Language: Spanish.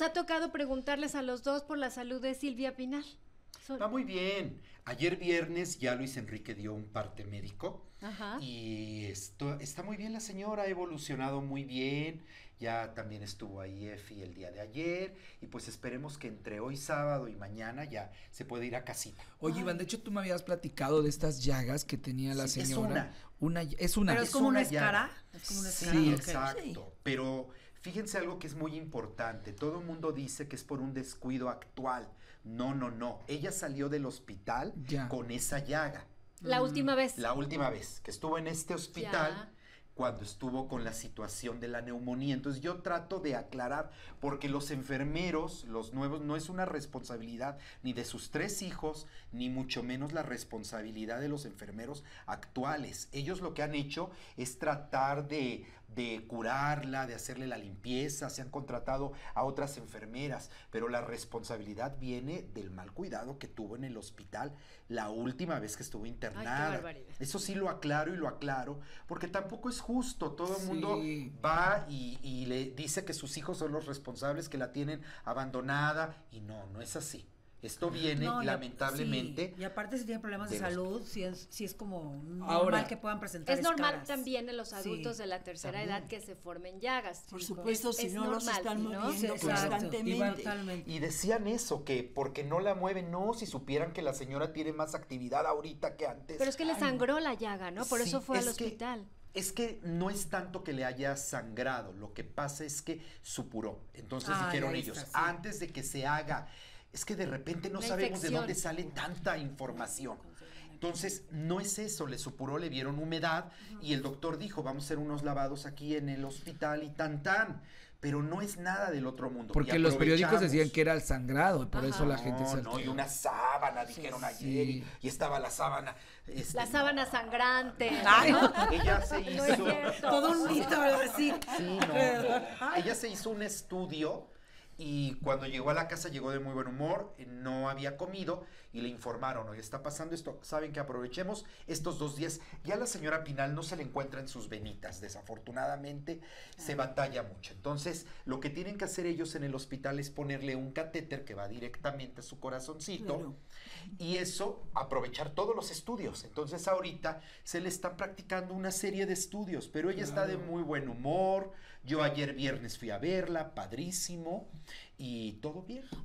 nos ha tocado preguntarles a los dos por la salud de Silvia Pinal. Va muy bien. Ayer viernes ya Luis Enrique dio un parte médico. Ajá. Y esto está muy bien, la señora ha evolucionado muy bien. Ya también estuvo ahí Efi el día de ayer. Y pues esperemos que entre hoy sábado y mañana ya se pueda ir a casita. Oye, Iván, de hecho tú me habías platicado de estas llagas que tenía la Sí, señora. es una. Pero es como una escara. Es como una escara. Sí, Ok. exacto. Sí. Pero fíjense algo que es muy importante. Todo el mundo dice que es por un descuido actual. No, no, no. Ella salió del hospital Ya. con esa llaga. La última vez. La última vez que estuvo en este hospital, Ya. cuando estuvo con la situación de la neumonía. Entonces yo trato de aclarar, porque los enfermeros, los nuevos, no es una responsabilidad ni de sus 3 hijos, ni mucho menos la responsabilidad de los enfermeros actuales. Ellos lo que han hecho es tratar de curarla, de hacerle la limpieza, se han contratado a otras enfermeras, pero la responsabilidad viene del mal cuidado que tuvo en el hospital la última vez que estuvo internada. Ay, qué barbaridad. Eso sí lo aclaro, porque tampoco es justo, todo el mundo Sí. va y le dice que sus hijos son los responsables, que la tienen abandonada, y no es así. Esto viene, No, lamentablemente. sí, y aparte si tienen problemas de de los- salud, sí es como normal Ahora, que puedan presentar Es normal escaras. también en los adultos Sí, de la tercera también. edad que se formen llagas. Por Sí, supuesto, si es no los normal, están ¿no? moviendo Sí, exacto. constantemente. Totalmente. Y decían eso, que porque no la mueven, no, si supieran que la señora tiene más actividad ahorita que antes. Pero es que le Ay, sangró la llaga, ¿no? Por Sí, eso fue al es que- hospital. Es que no es tanto que le haya sangrado, lo que pasa es que supuró. Entonces Ay, dijeron ahí ellos, está, sí. antes de que se haga, es que de repente no La sabemos de infección. dónde sale tanta información. Entonces, no es eso, le supuró, le vieron humedad y el doctor dijo, vamos a hacer unos lavados aquí en el hospital y tan. Pero no es nada del otro mundo. Porque Y los periódicos aprovechamos. decían que era el sangrado y por Ajá. eso la gente se No, y alteró. una sábana, dijeron ayer, Sí. y estaba la sábana. La sábana sangrante. Ay, ¿no? Ella se No es hizo... cierto. Todo un mito, ¿verdad? Sí. Sí, no. Ella se hizo un estudio y cuando llegó a la casa llegó de muy buen humor, no había comido y le informaron, oye, está pasando esto, saben que aprovechemos estos 2 días. Ya la señora Pinal no se le encuentra en sus venitas, desafortunadamente se batalla mucho. Entonces, lo que tienen que hacer ellos en el hospital es ponerle un catéter que va directamente a su corazoncito. Claro. Y eso, aprovechar todos los estudios. Entonces ahorita se le está practicando una serie de estudios, pero ella está de muy buen humor. Yo ayer viernes fui a verla, padrísimo, y todo bien.